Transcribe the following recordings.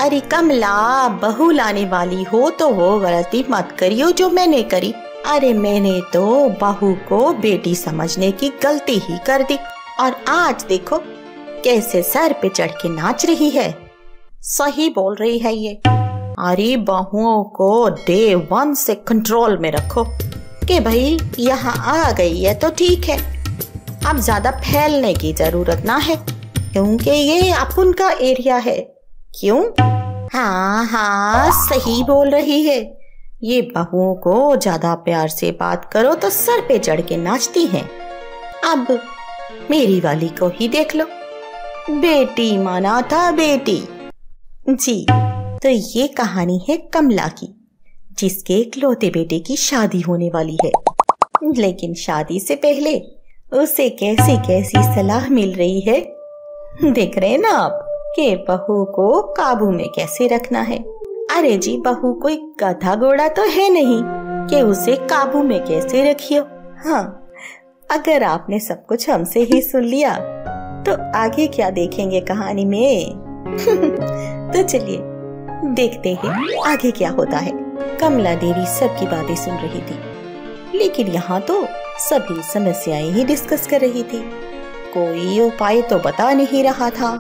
अरे कमला, बहू लाने वाली हो तो वो गलती मत करियो जो मैंने करी। अरे मैंने तो बहू को बेटी समझने की गलती ही कर दी, और आज देखो कैसे सर पे चढ़ के नाच रही है। सही बोल रही है ये। अरे बहुओं को डे 1 से कंट्रोल में रखो कि भाई यहाँ आ गई है तो ठीक है, अब ज्यादा फैलने की जरूरत ना है, क्योंकि ये अपन का एरिया है। क्यों? हाँ हाँ सही बोल रही है। ये बहुओं को ज्यादा प्यार से बात करो तो सर पे चढ़ के नाचती हैं। अब मेरी वाली को ही देख लो, बेटी माना था बेटी जी। तो ये कहानी है कमला की, जिसके इकलौते बेटे की शादी होने वाली है, लेकिन शादी से पहले उसे कैसी कैसी सलाह मिल रही है। देख रहे हैं ना आप कि बहू को काबू में कैसे रखना है। अरे जी, बहू कोई गधा घोड़ा तो है नहीं कि उसे काबू में कैसे रखियो। हाँ, अगर आपने सब कुछ हमसे ही सुन लिया तो आगे क्या देखेंगे कहानी में। तो चलिए देखते हैं आगे क्या होता है। कमला देवी सबकी बातें सुन रही थी, लेकिन यहाँ तो सभी समस्याएं ही डिस्कस कर रही थी, कोई उपाय तो बता नहीं रहा था।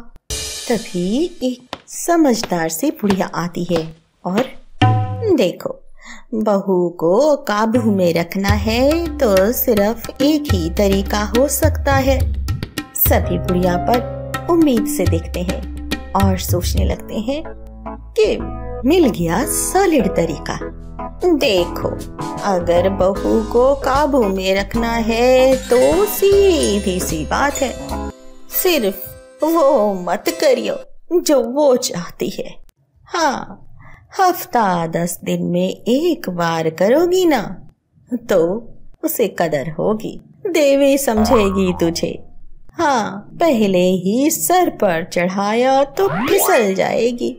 तभी एक समझदार सी बुढ़िया आती है और देखो, बहू को काबू में रखना है तो सिर्फ एक ही तरीका हो सकता है। सभी बुढ़िया पर उम्मीद से देखते हैं और सोचने लगते हैं कि मिल गया सॉलिड तरीका। देखो, अगर बहू को काबू में रखना है तो सीधी सी बात है, सिर्फ वो मत करियो जो वो चाहती है। हाँ, हफ्ता 10 दिन में एक बार करोगी ना तो उसे कदर होगी, देवी समझेगी तुझे। हाँ, पहले ही सर पर चढ़ाया तो फिसल जाएगी,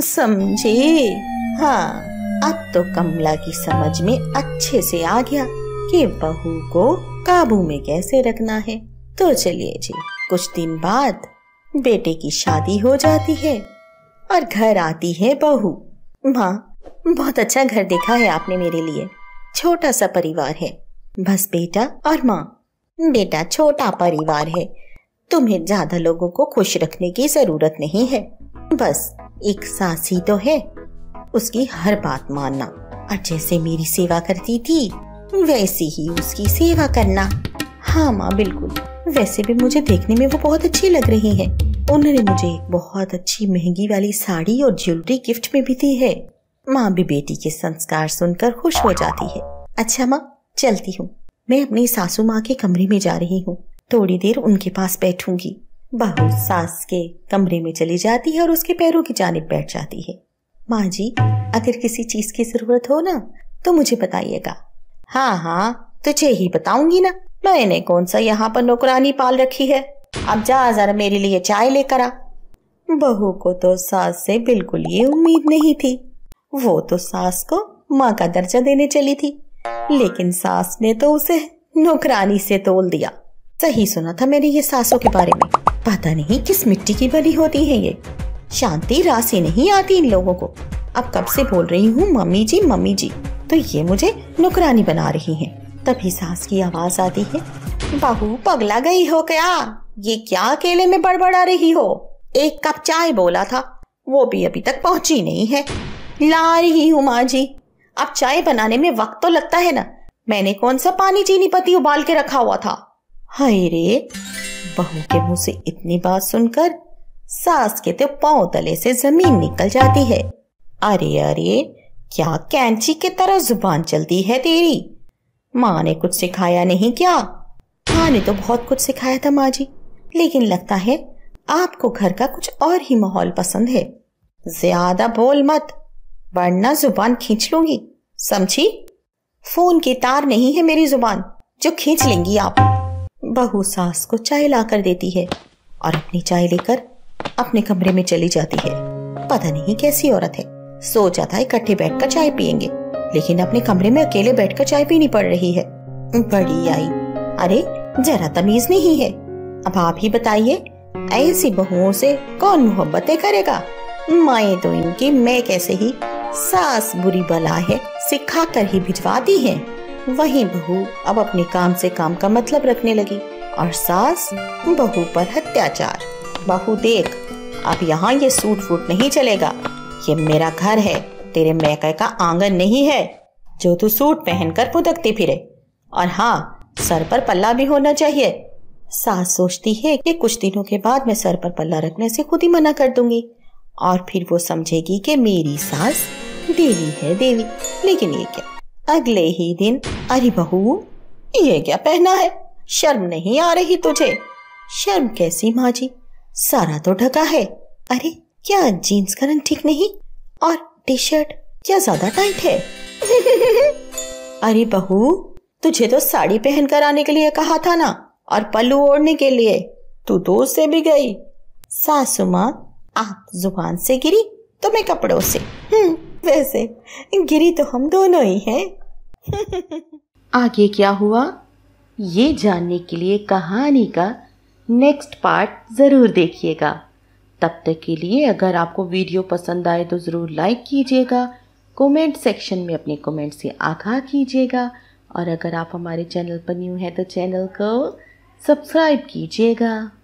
समझी। हाँ, अब तो कमला की समझ में अच्छे से आ गया कि बहू को काबू में कैसे रखना है। तो चलिए जी, कुछ दिन बाद बेटे की शादी हो जाती है और घर आती है बहू। माँ, बहुत अच्छा घर देखा है आपने मेरे लिए, छोटा सा परिवार है, बस बेटा और माँ। बेटा, छोटा परिवार है, तुम्हें ज्यादा लोगों को खुश रखने की जरूरत नहीं है, बस एक सास ही तो है, उसकी हर बात मानना, और जैसे मेरी सेवा करती थी वैसी ही उसकी सेवा करना। हाँ माँ, बिल्कुल। वैसे भी मुझे देखने में वो बहुत अच्छी लग रही है। उन्होंने मुझे एक बहुत अच्छी महंगी वाली साड़ी और ज्वेलरी गिफ्ट में भी दी है। माँ भी बेटी के संस्कार सुनकर खुश हो जाती है। अच्छा माँ, चलती हूँ, मैं अपनी सासू माँ के कमरे में जा रही हूँ, थोड़ी देर उनके पास बैठूंगी। बहू सास के कमरे में चली जाती है और उसके पैरों की जानिब बैठ जाती है। माँ जी, अगर किसी चीज की जरूरत हो ना तो मुझे बताइएगा। हाँ हाँ, तुझे ही बताऊंगी ना, मैंने कौन सा यहाँ पर नौकरानी पाल रखी है। अब जा जरा मेरे लिए चाय लेकर आ। बहू को तो सास से बिल्कुल ये उम्मीद नहीं थी, वो तो सास को माँ का दर्जा देने चली थी, लेकिन सास ने तो उसे नौकरानी से तोल दिया। सही सुना था मैंने ये सासों के बारे में, पता नहीं किस मिट्टी की बनी होती है ये, शांति रास ही नहीं आती इन लोगों को। अब कब से बोल रही हूँ मम्मी जी, तो ये मुझे नौकरानी बना रही हैं। तभी सास की आवाज आती है, बहू पगला गई हो क्या? ये क्या अकेले में बड़बड़ा रही हो? एक कप चाय बोला था, वो भी अभी तक पहुंची नहीं है। ला रही हूँ माँ जी। अब चाय बनाने में वक्त तो लगता है ना, मैंने कौन सा पानी चीनी पत्ती उबाल के रखा हुआ था। हाय रे, बहू के मुंह से इतनी बात सुनकर सास के तो पांव तले से जमीन निकल जाती है। अरे अरे, क्या कैंची की तरह जुबान चलती है तेरी? माँ ने कुछ सिखाया नहीं क्या? माँ ने तो बहुत कुछ सिखाया था माँ जी, लेकिन लगता है आपको घर का कुछ और ही माहौल पसंद है। ज्यादा बोल मत, वरना जुबान खींच लूंगी, समझी? फोन की तार नहीं है मेरी जुबान जो खींच लेंगी आप। बहू सास को चाय ला कर देती है और अपनी चाय लेकर अपने कमरे में चली जाती है। पता नहीं कैसी औरत है, सोचा था इकट्ठे बैठकर चाय पियेंगे, लेकिन अपने कमरे में अकेले बैठकर चाय पीनी पड़ रही है। बड़ी आई, अरे जरा तमीज नहीं है। अब आप ही बताइए, ऐसी बहुओं से कौन मोहब्बतें करेगा? माए तो इनकी मैं कैसे ही, सास बुरी बला है, सिखा कर ही भिजवा दी है। वहीं बहू अब अपने काम से काम का मतलब रखने लगी और सास बहू पर अत्याचार। बहू देख, अब यहाँ ये सूट फूट नहीं चलेगा, ये मेरा घर है, तेरे मैके का आंगन नहीं है जो तू सूट पहनकर फुदकती फिरे। और हाँ, सर पर पल्ला भी होना चाहिए। सास सोचती है कि कुछ दिनों के बाद मैं सर पर पल्ला रखने से खुद ही मना कर दूंगी और फिर वो समझेगी कि मेरी सास देवी है देवी। लेकिन ये क्या, अगले ही दिन, अरे बहू ये क्या पहना है, शर्म नहीं आ रही तुझे? शर्म कैसी माँ जी, सारा तो ढका है। अरे क्या जीन्स का रंग ठीक नहीं और टी शर्ट क्या ज्यादा टाइट है? अरे बहू, तुझे तो साड़ी पहन कर आने के लिए कहा था ना, और पल्लू ओढ़ने के लिए, तू तो उससे भी गई। सासू माँ, आप जुबान से गिरी तो मैं कपड़ों से। वैसे गिरी तो हम दोनों ही हैं। आगे क्या हुआ ये जानने के लिए कहानी का नेक्स्ट पार्ट ज़रूर देखिएगा। तब तक के लिए अगर आपको वीडियो पसंद आए तो ज़रूर लाइक कीजिएगा, कमेंट सेक्शन में अपने कमेंट से आगाह कीजिएगा और अगर आप हमारे चैनल पर न्यू हैं तो चैनल को सब्सक्राइब कीजिएगा।